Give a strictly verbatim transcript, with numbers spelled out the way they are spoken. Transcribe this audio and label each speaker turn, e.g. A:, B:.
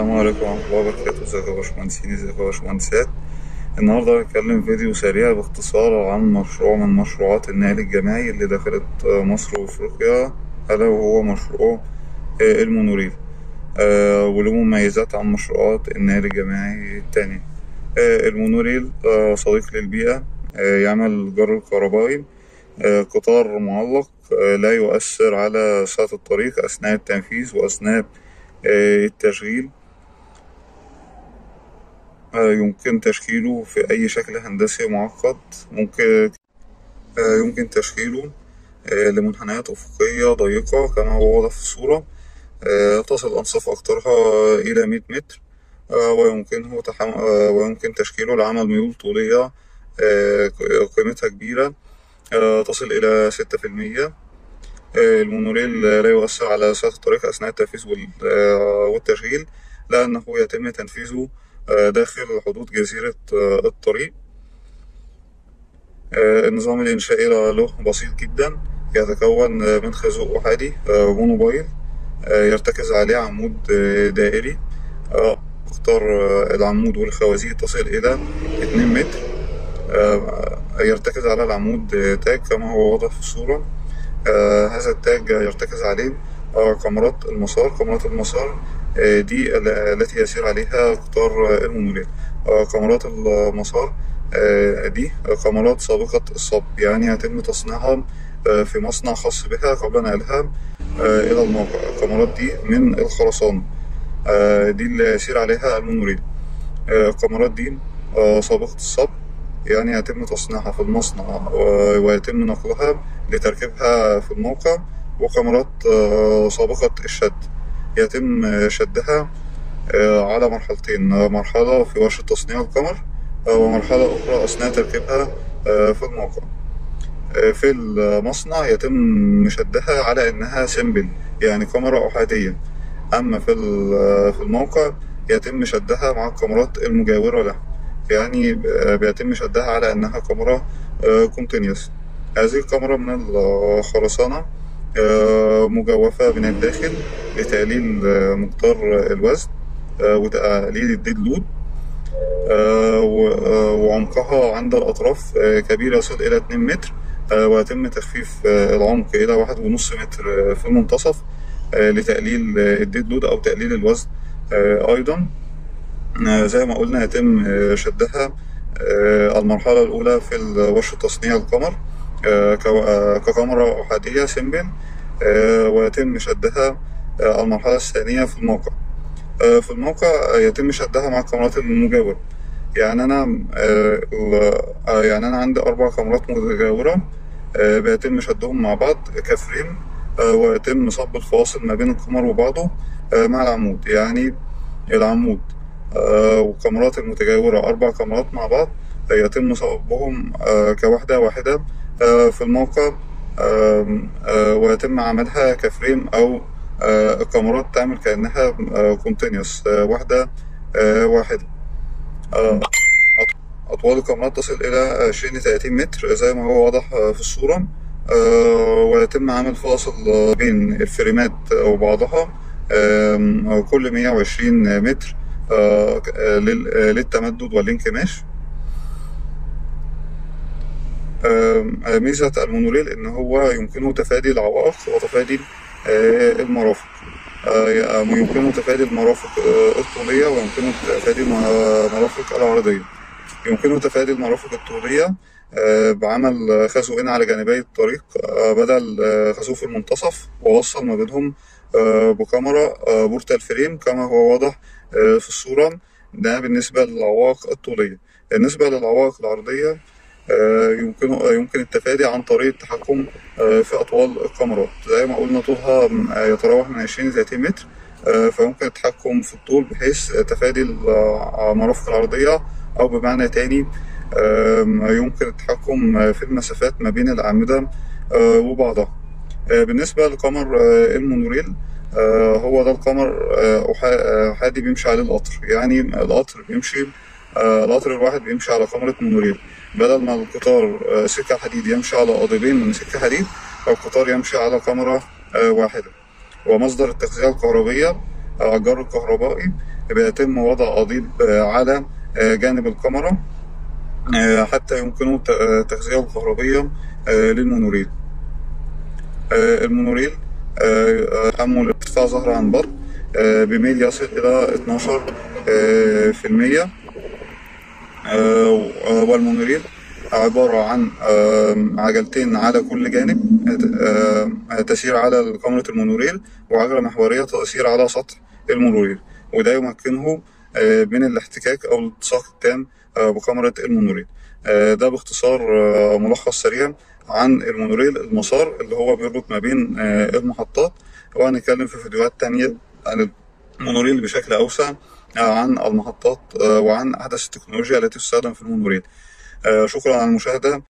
A: السلام عليكم ورحمة الله وبركاته. ازيكم يا باشمهندسين، ازيكم يا باشمهندسات. النهاردة هنتكلم فيديو سريع باختصار عن مشروع من مشروعات النقل الجماعي اللي دخلت مصر وأفريقيا، ألا وهو مشروع المونوريل، وله مميزات عن مشروعات النقل الجماعي التانية. المونوريل صديق للبيئة، يعمل جر الكهربائي، قطار معلق، لا يؤثر على سعة الطريق أثناء التنفيذ وأثناء التشغيل. يمكن تشكيله في أي شكل هندسي معقد. ممكن يمكن تشكيله لمنحنيات أفقية ضيقة كما هو واضح في الصورة، تصل أنصاف أقطارها إلى مية متر، ويمكنه تحم... ويمكن تشكيله لعمل ميول طولية قيمتها كبيرة تصل إلى ستة في المية. المونوريل لا يؤثر على سعة الطريق أثناء التنفيذ والتشغيل، لأنه يتم تنفيذه داخل حدود جزيرة الطريق. النظام الإنشائي له بسيط جدا، يتكون من خازوق أحادي مونوبايل يرتكز عليه عمود دائري. أقطار العمود والخوازيق تصل إلى اتنين متر. يرتكز على العمود تاج كما هو واضح في الصورة. هذا التاج يرتكز عليه كاميرات المسار. كاميرات المسار دي التي يسير عليها قطار المونوريل. كاميرات المسار دي كاميرات سابقة الصب، يعني يتم تصنيعها في مصنع خاص بها قبل نقلها إلى الموقع. الكاميرات دي من الخرسانة، دي اللي يسير عليها المونوريل. الكاميرات دي سابقة الصب، يعني يتم تصنيعها في المصنع ويتم نقلها لتركيبها في الموقع. وكاميرات سابقة الشد يتم شدها على مرحلتين، مرحلة في ورشة تصنيع القمر ومرحلة أخرى أثناء تركيبها في الموقع. في المصنع يتم شدها على إنها سيمبل، يعني كاميرا أحادية. أما في في الموقع يتم شدها مع الكاميرات المجاورة لها، يعني بيتم شدها على إنها كاميرا كونتينيوس. هذه الكاميرا من الخرسانة مجوفة من الداخل لتقليل مقدار الوزن وتقليل الديد لود، وعمقها عند الأطراف كبير يصل إلى اتنين متر، ويتم تخفيف العمق إلى واحد ونص متر في المنتصف لتقليل الديد لود أو تقليل الوزن. أيضا زي ما قلنا يتم شدها المرحلة الأولى في ورشة تصنيع القمر ككاميرا أحادية سيمبل، ويتم شدها المرحلة الثانية في الموقع. في الموقع يتم شدها مع الكاميرات المجاورة. يعني أنا يعني أنا عندي أربع كاميرات مجاورة بيتم شدهم مع بعض كفريم، ويتم صب الفواصل ما بين القمر وبعضه مع العمود. يعني العمود والكاميرات المتجاورة أربع كاميرات مع بعض يتم صبهم كوحدة واحدة في الموقع، ويتم عملها كفريم أو الكاميرات تعمل كأنها كونتينيوس واحدة واحدة. أطوال الكاميرات تصل إلى عشرين لتلاتين متر زي ما هو واضح في الصورة، ويتم عمل فاصل بين الفريمات وبعضها كل مية وعشرين متر للتمدد والانكماش. ميزة المونوريل إن هو يمكنه تفادي العوائق وتفادي المرافق. يمكنه تفادي المرافق الطولية ويمكنه تفادي المرافق العرضية. يمكنه تفادي المرافق الطولية بعمل خازوقين على جانبي الطريق بدل خازوق في المنتصف، ووصل ما بينهم بكاميرا بورتال فريم كما هو واضح في الصورة. ده بالنسبة للعوائق الطولية. بالنسبة للعوائق العرضية يمكن يمكن التفادي عن طريق التحكم في أطوال الكاميرات. زي ما قلنا طولها يتراوح من عشرين لتلاتين متر، فيمكن التحكم في الطول بحيث تفادي المرافق العرضية، أو بمعنى تاني يمكن التحكم في المسافات ما بين الأعمدة وبعضها. بالنسبة لقمر المونوريل، هو ده القمر أحادي بيمشي عليه القطر. يعني القطر بيمشي القطر الواحد بيمشي على كاميرا مونوريل، بدل ما القطار سكة حديد يمشي على قضيبين من سكة حديد، القطار يمشي على كاميرا واحدة. ومصدر التغذية الكهربية أو على الجار الكهربائي بيتم وضع قضيب على جانب الكاميرا حتى يمكنه تغذية الكهربية للمونوريل. المونوريل حمل ارتفاع ظهر عن بطن بميل يصل إلى اتناشر في المية. والمونوريل عبارة عن عجلتين على كل جانب تسير على كاميرا المونوريل، وعجلة محورية تسير على سطح المونوريل، وده يمكنه من الاحتكاك أو الالتصاق التام بكاميرا المونوريل. ده باختصار ملخص سريع عن المونوريل، المسار اللي هو بيربط ما بين المحطات، وهنتكلم في فيديوهات تانية عن المونوريل بشكل أوسع، عن المحطات وعن أحدث التكنولوجيا التي تستخدم في المونوريل. شكرا على المشاهدة،